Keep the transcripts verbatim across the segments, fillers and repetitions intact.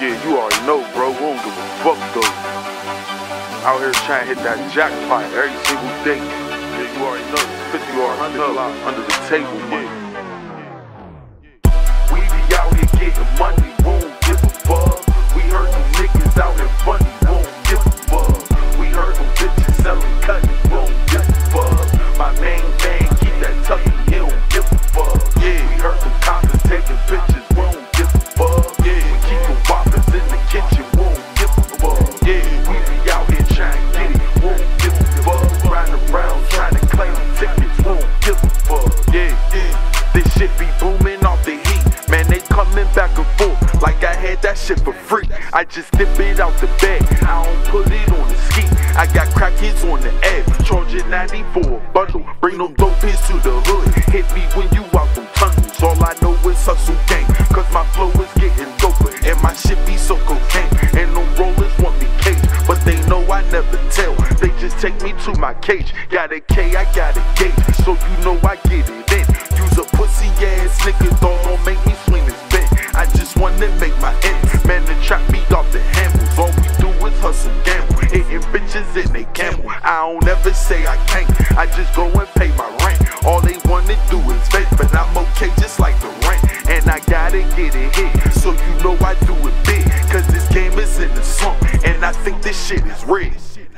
Yeah, you already know, bro. We don't give a fuck, though. Out here trying to hit that jackpot every single day. Yeah, you already know. fifty or one hundred under the table, man. We be out here getting money, we don't give a fuck. We heard them niggas out here funny, we don't give a fuck. We heard them bitches selling cutty, we don't give a fuck. My main man keep that tucky, he don't give a fuck. Yeah, we heard them constantly taking pictures, we don't give a fuck. Yeah, we keep them whoppers in the kitchen, we don't give a fuck. Yeah, we be out here trying to get it, we don't give a fuck. Riding around trying to claim tickets, we don't give a fuck. Yeah, yeah, this shit be booming off the heat. Man, they coming back and forth like I had that shit for free. I just dip it out the bag, I don't put it on the ski. I got crackheads on the app, charging ninety for a bundle. Bring them dope hits to the hood, hit me when you out from tunnels. All I know is hustle gang, cause my flow is getting doper. And my shit be so cocaine, and them rollers want me cage. But they know I never tell, they just take me to my cage. Got a K, I got a gauge, so you know I get it in. Use a pussy ass nigga, don't make me swing this bent. I just wanna make my ends. Man, the trap beat off the handles. All we do is hustle, gamble, hitting bitches in they camel. I don't ever say I can't, I just go and pay my rent. All they wanna do is vent, but I'm okay just like the rent. And I gotta get it hit, so you know I do it big. Cause this game is in the slump, and I think this shit is real.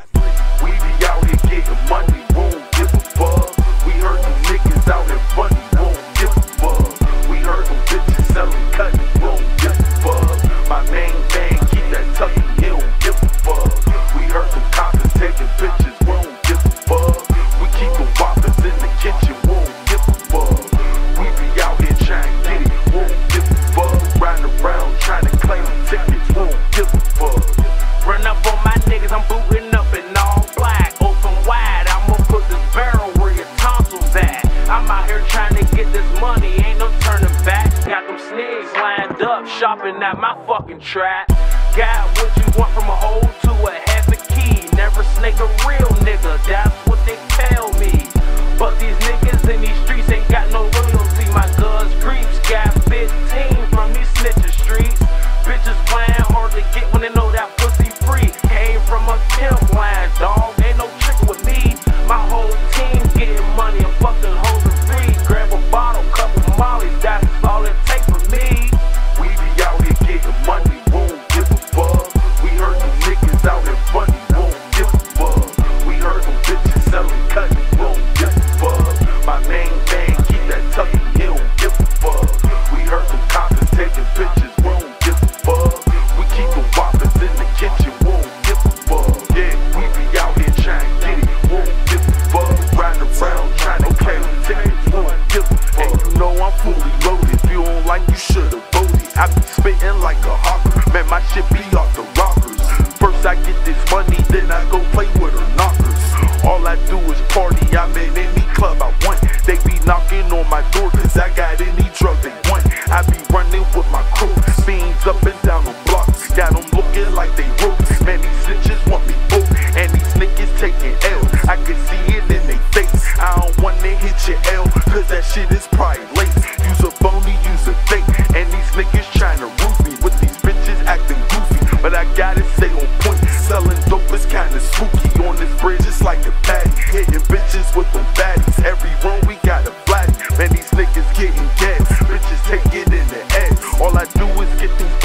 We be out here getting money, we don't give a fuck. We heard them niggas out here funny, we don't give a fuck. We heard them bitches selling cutty, we don't give a fuck. My main man keep that tucky, he don't give a fuck. We heard them coppers taking pictures, we don't give a fuck. We keep them whoppers in the kitchen, we don't give a fuck. We be out here trying to get it, we don't give a fuck. Riding around trying to claim tickets, we don't give a fuck. Run up on my niggas, I'm booting up in all black. Open wide, I'ma put this barrel where your tonsils at. I'm out here trying to get this money, ain't no turning back. Got them sneaks lined up, shopping at my fucking trap. Got what you want from a hoe to a half a key. Never snake a real nigga, that's what they tell me. But these niggas in these streets ain't got no loyalty. My guns creeps, got fifteen from these snitcher streets. Bitches playing hard to get when they know that pussy free. Came from a pimp line, dog, ain't no trick with me. My whole team getting money and fucking hoes are free. Grab a bottle, couple mollies, that's all it takes for me. We be out here getting money, we don't give a fuck. We heard them niggas out here funny, we don't give a fuck. We heard them bitches selling cutty, we don't give a fuck. My main man keep that tucky, he don't give a fuck. We heard them coppers taking pictures, we don't give a fuck. We keep them whoppers in the kitchen, we don't give a fuck. Yeah, we be out here trying to get it, we don't give a fuck. Riding around trying to claim tickets, we don't give a fuck. And you know I'm fully loaded, if you don't like you should've voted. I be spitting like a hawker, man, my shit be off the rockers. First I get this money, then I go play with her knockers. All I do is party, I'm in any club I want. They be knocking on my door, cause I got any drug they want. I be running with my crew, fiends up and down the blocks. Got them looking like they ropes, man, these snitches want me both. And these niggas taking L, I can see it in their face. I don't wanna hit your L, cause that shit is probably late. Use a phony, use a fake, and these niggas tryna roof me with these bitches acting goofy. But I gotta stay on point, selling dope is kinda spooky. On this bridge it's like a patty, hitting bitches with them baddies. Every room we got a flatty, man, these niggas getting gas. Bitches take it in the ass, all I do is get these